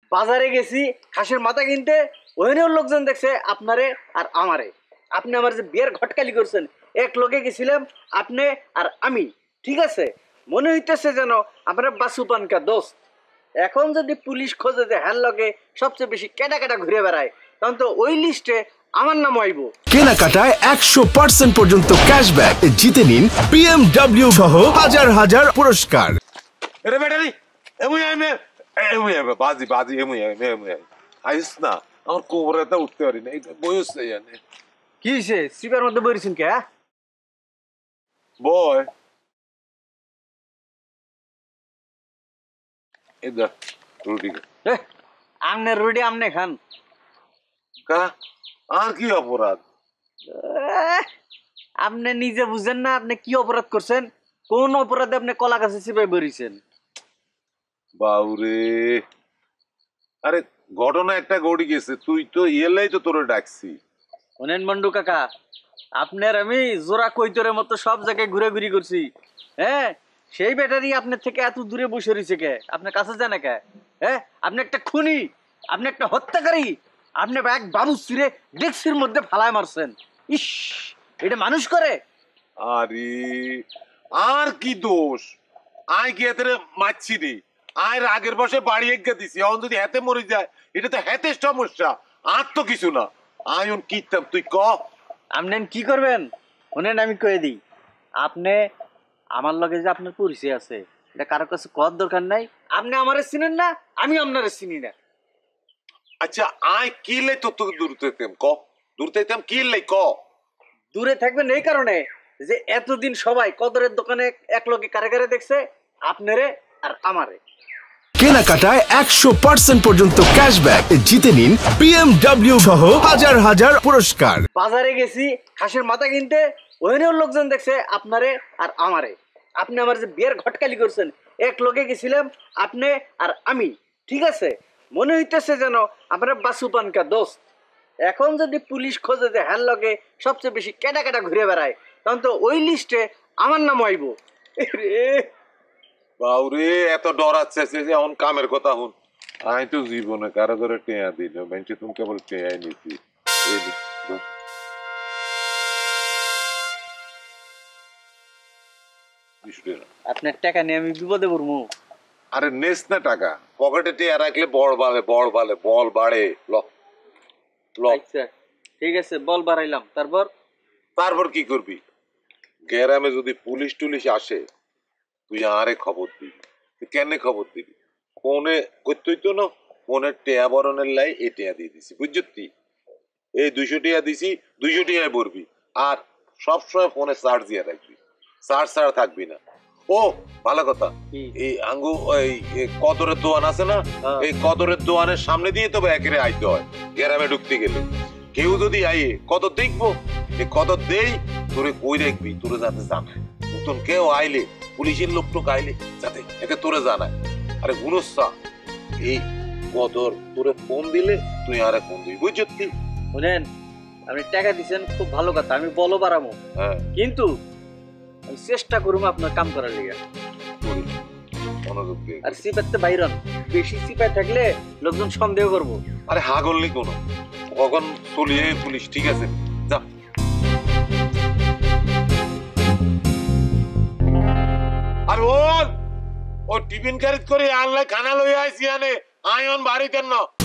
বাজারে গেছি খাসির মাথা কিনতে, ওখানেও লোকজন দেখছে আপনারে আর আমারে। আপনি আমার যে বিয়ের ঘটকালি করছেন, এক লোকে গেছিলাম আপনি আর আমি, ঠিক আছে? মনে হইতেছে যেন আপনার বাসুপানকা দোস্ত। এখন যদি পুলিশ খোঁজে যে হ্যার লগে সবচেয়ে বেশি কেটা কেটা ঘুরে বেড়ায়, তখন তো ওই লিস্টে আমার নাম আইব। কেনাকাটায় 100% পর্যন্ত ক্যাশব্যাক জিতে নিন BMW সহ হাজার হাজার পুরস্কার। এরে ব্যাটারি এমুই আইমে এমুই আইমে বাজি বাজি এমুই আইমে এমুই আইস না, আমার কোমরেতে উঠতে পারি না, এটা বয়স জানে কি হইছে? সিপার মধ্যে বইছেন কে? বয় এদা রুটি আমনে রুটি আমনে খান। কা আর কি অপরাধ? আপনি নিজে বুঝেন না আপনি কি অপরাধ করছেন? কোন অপরাধে আপনি কলা গাছে চিপাই বরিছেন? বাউরে, আরে ঘটনা একটা গড়ি গেছে, তুই তো এলাই তো তোরে ডাকছি। শোনেন মন্ডু কাকা, আপনার আমি জোড়া কৈতরের মতো সব জায়গায় ঘুরে ঘুরি করছি। হ্যাঁ, সেই ব্যাটারি আপনার থেকে এত দূরে বসে রয়েছে কে? আপনার কাছে যায় না কে? হ্যাঁ, আপনি একটা খুনি, আপনি একটা হত্যাকারী, আপনি এক বাবুশ্রীরে ডেক্সির মধ্যে ফালায় মারছেন। ইস, এটা মানুষ করে? আরে আর কি দোষ? আয় কি এতে মারছি নি, আয় আগের বসে বাড়ি এগিয়ে দিছি, এখন যদি হাতে মরে যায় এটা তো হাতে সমস্যা, আর তো কিছু না। আয়ন কিতাম তুই ক আপনি কি করবেন? শোনেন আমি কয়ে দিই, আপনি আমার লগে যে আপনার পরিচয় আছে এটা কারো কাছে কর দরকার নাই। আপনি আমারে চিনেন না, আমি আপনারে চিনি না। আচ্ছা আয় কি লাই তো তোকে দূর হইতাম ক, দূর হইতাম কি লাই ক? দূরে থাকবেন এই কারণে যে এতদিন সবাই কদরের দোকানে এক লগে কারে কারে দেখছে, আপনারে আর আমারে। কেনাকাটায় 100% পর্যন্ত ক্যাশব্যাক জিতে নিন BMW সহ হাজার হাজার পুরস্কার। বাজারে গেছি খাসির মাথা কিনতে, ওখানেও লোকজন দেখছে আপনারে আর আমারে। আপনি আমার যে বিয়ের ঘটকালি করছেন, এক লোকে গেছিলাম আপনি আর আমি, ঠিক আছে? মনে হইতেছে যেন আপনার বাসুপানকা দোস্ত। এখন যদি পুলিশ খোঁজে যে হ্যার লগে সবচেয়ে বেশি কেটা কেটা ঘুরে বেড়ায়, তখন তো ওই লিস্টে আমার নাম আইব। বাউরে এত ডরাচ্ছে যে এখন কামের কথা হুন। আমি তো জীবনে কারো করে টেয়া দিল, বেঞ্চে তুমি কেবল টেয়াই নিছি। আপনার টাকা নিয়ে আমি বিপদে পড়বো। আরে নেস না টাকা, পকেটে টেয়া রাখলে বল বাড়ে, বল বাড়ে, বল বাড়ে। আচ্ছা ঠিক আছে, বল বাড়াইলাম, তারপর? তারপর কি করবি? গ্রামে যদি পুলিশ টুলিশ আসে তুই আরে খবর দিবি। তুই কেন খবর দিবি? ফোনে করতেই তো না, ফোনের টেয়া বরণের লাই এ টেয়া দিয়ে দিছি, বুঝছি? এই 200 টেয়া দিছি, 200 টেয়ায় ভরবি, আর সবসময় ফোনে চার্জ দিয়ে রাখবি, চার্জ ছাড়া থাকবি না। ও ভালো কথা, এই আঙ্গু এই কদরের দোয়ান আছে না, এই কদরের দোয়ানের সামনে দিয়ে তবে একেবারে আইতে হয় গ্রামে ঢুকতে গেলে। কেউ যদি আইয়ে কদর দেখবো, এই কদর দেই তোরে কই দেখবি, তোরে যাতে জানায়। নতুন কেউ আইলে, পুলিশের লোক টোক আইলে যাতে এতে তোরে জানায়। আরে গুণস্তা এই কদর তোরে ফোন দিলে তুই আরে ফোন দিবি, বুঝছি? শুনেন, আপনি টাকা দিচ্ছেন খুব ভালো কথা, আমি বলো বাড়াবো, কিন্তু আমি চেষ্টা করবো আপনার কাম করার লিগে। আর সিপাইতে বাইরন, বেশি সিপাই থাকলে লোকজন সন্দেহ করবো। আরে হাগল নি কোনো, কখন চলিয়ে পুলিশ, ঠিক আছে যা। আর ও টিফিন খারিদ করে আনলে খানা লই আইছি আনে, আয়ন বাড়িতে না।